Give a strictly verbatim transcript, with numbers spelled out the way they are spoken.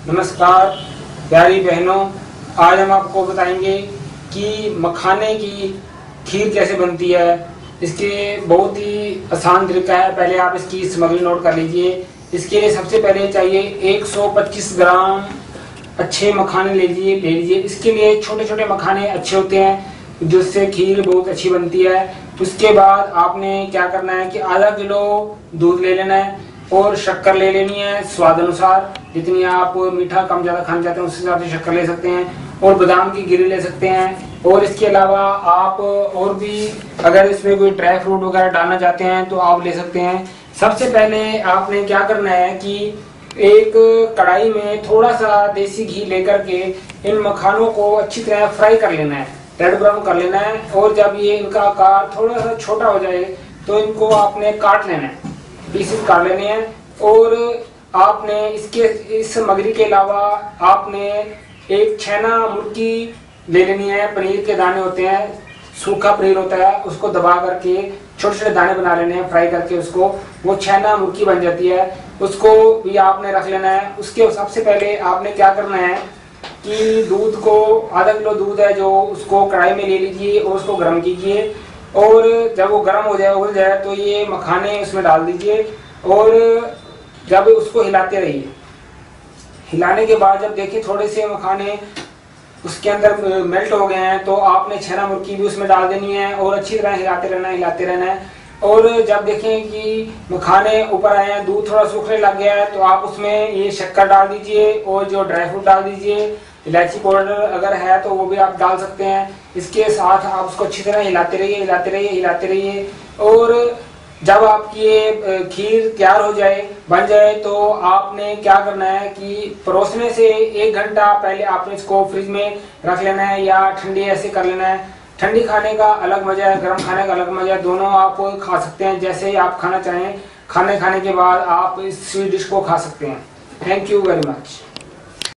नमस्कार प्यारी बहनों, आज हम आपको बताएंगे कि मखाने की खीर कैसे बनती है। इसके बहुत ही आसान तरीका है। पहले आप इसकी सामग्री नोट कर लीजिए। इसके लिए सबसे पहले चाहिए एक सौ पच्चीस ग्राम अच्छे मखाने ले लीजिए ले लीजिए इसके लिए छोटे छोटे मखाने अच्छे होते हैं, जिससे खीर बहुत अच्छी बनती है। उसके बाद आपने क्या करना है कि आधा किलो दूध ले लेना है और शक्कर ले लेनी है स्वाद अनुसार। जितनी आप मीठा कम ज़्यादा खाना चाहते हैं उस हिसाब से शक्कर ले सकते हैं, और बादाम की गिरी ले सकते हैं। और इसके अलावा आप और भी अगर इसमें कोई ड्राई फ्रूट वगैरह डालना चाहते हैं तो आप ले सकते हैं। सबसे पहले आपने क्या करना है कि एक कढ़ाई में थोड़ा सा देसी घी लेकर के इन मखानों को अच्छी तरह फ्राई कर लेना है, रेड ब्राउन कर लेना है। और जब ये इनका आकार थोड़ा सा छोटा हो जाए तो इनको आपने काट लेना है, पीसेस काट लेने हैं। और आपने इसके इस सामग्री के अलावा आपने एक छेना मुर्गी ले लेनी है। पनीर के दाने होते हैं, सूखा पनीर होता है, उसको दबा करके छोटे छोटे दाने बना लेने हैं, फ्राई करके उसको, वो छेना मुर्गी बन जाती है। उसको भी आपने रख लेना है। उसके सबसे पहले आपने क्या करना है कि दूध को, आधा किलो दूध है जो, उसको कढ़ाई में ले लीजिए और उसको गर्म कीजिए। और जब वो गर्म हो जाए, उबल जाए, तो ये मखाने उसमें डाल दीजिए और जब उसको हिलाते रहिए। हिलाने के बाद जब देखिए थोड़े से मखाने उसके अंदर मेल्ट हो गए हैं तो आपने छेना मुर्गी भी उसमें डाल देनी है और अच्छी तरह हिलाते रहना है हिलाते रहना है। और जब देखें कि मखाने ऊपर आए हैं, दूध थोड़ा सूखने लग गया है, तो आप उसमें ये शक्कर डाल दीजिए और जो ड्राई फ्रूट डाल दीजिए। इलायची पाउडर अगर है तो वो भी आप डाल सकते हैं। इसके साथ आप उसको अच्छी तरह हिलाते रहिए हिलाते रहिए हिलाते रहिए और जब आपकी ये खीर तैयार हो जाए, बन जाए, तो आपने क्या करना है कि परोसने से एक घंटा पहले आपने इसको फ्रिज में रख लेना है या ठंडी ऐसे कर लेना है। ठंडी खाने का अलग मजा है, गर्म खाने का अलग मजा है, दोनों आप खा सकते हैं जैसे आप खाना चाहें। खाने खाने के बाद आप इस स्वीट डिश को खा सकते हैं। Thank you very much.